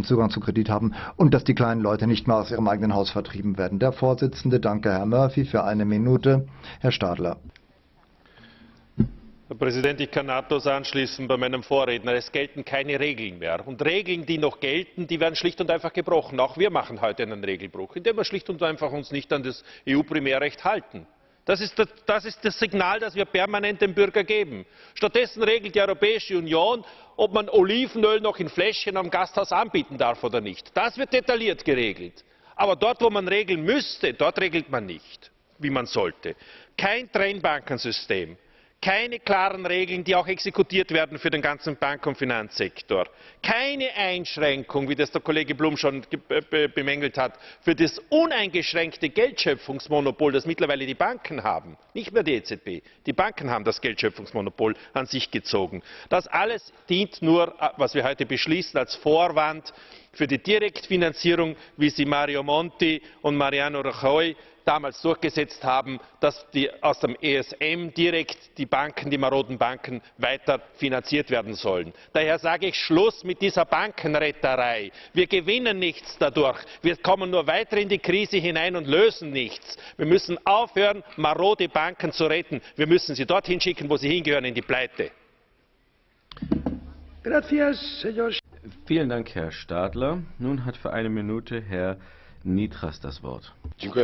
Zugang zu Kredit haben und dass die kleinen Leute nicht mehr aus ihrem eigenen Haus vertrieben werden. Der Vorsitzende, danke Herr Murphy, für 1 Minute. Herr Stadler. Herr Präsident, ich kann nahtlos anschließen bei meinem Vorredner. Es gelten keine Regeln mehr. Und Regeln, die noch gelten, die werden schlicht und einfach gebrochen. Auch wir machen heute einen Regelbruch, indem wir schlicht und einfach uns nicht an das EU-Primärrecht halten. Das ist das Signal, das wir permanent dem Bürger geben. Stattdessen regelt die Europäische Union, ob man Olivenöl noch in Fläschchen am Gasthaus anbieten darf oder nicht. Das wird detailliert geregelt. Aber dort, wo man regeln müsste, dort regelt man nicht, wie man sollte. Kein Trennbankensystem. Keine klaren Regeln, die auch exekutiert werden für den ganzen Bank- und Finanzsektor. Keine Einschränkung, wie das der Kollege Blum schon bemängelt hat, für das uneingeschränkte Geldschöpfungsmonopol, das mittlerweile die Banken haben. Nicht mehr die EZB. Die Banken haben das Geldschöpfungsmonopol an sich gezogen. Das alles dient nur, was wir heute beschließen, als Vorwand für die Direktfinanzierung, wie sie Mario Monti und Mariano Rajoy damals durchgesetzt haben, dass aus dem ESM direkt die Banken, die maroden Banken, weiter finanziert werden sollen. Daher sage ich Schluss mit dieser Bankenretterei. Wir gewinnen nichts dadurch. Wir kommen nur weiter in die Krise hinein und lösen nichts. Wir müssen aufhören, marode Banken zu retten. Wir müssen sie dorthin schicken, wo sie hingehören, in die Pleite. Vielen Dank, Herr Stadler. Nun hat für 1 Minute Herr Nitras das Wort.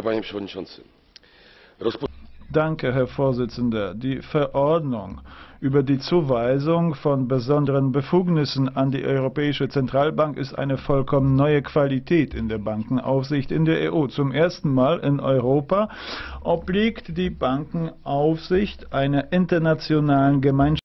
Danke, Herr Vorsitzender. Die Verordnung über die Zuweisung von besonderen Befugnissen an die Europäische Zentralbank ist eine vollkommen neue Qualität in der Bankenaufsicht in der EU. Zum ersten Mal in Europa obliegt die Bankenaufsicht einer internationalen Gemeinschaft.